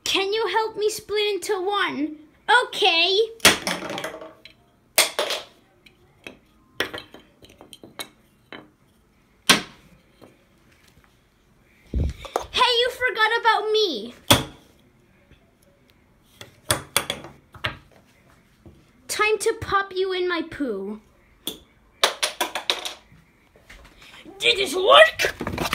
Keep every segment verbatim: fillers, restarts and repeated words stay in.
Can you help me split into one? Okay. Hey, you forgot about me. Time to pop you in my poo. Did this work?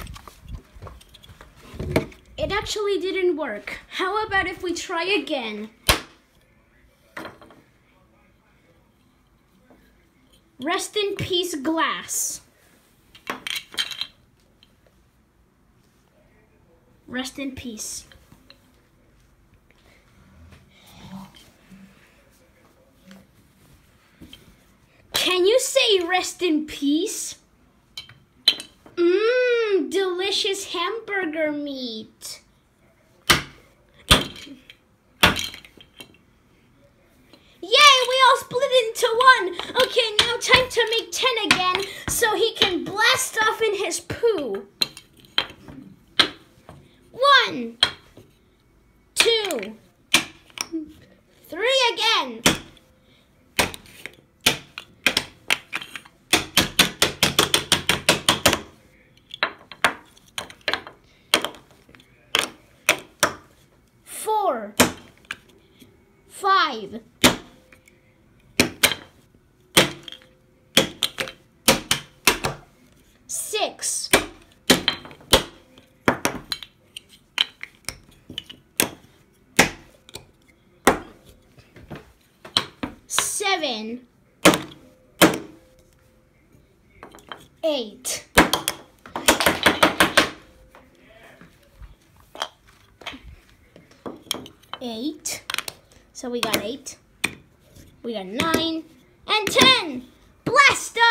It actually didn't work. How about if we try again? Rest in peace, glass. Rest in peace. Can you say rest in peace? Mmm, delicious hamburger meat. Yay, we all split into one. Okay, now time to make ten again so he can blast off in his poo. One, two, three again. Four, five, six, seven, eight, eight. So we got eight, we got nine, and ten. Blast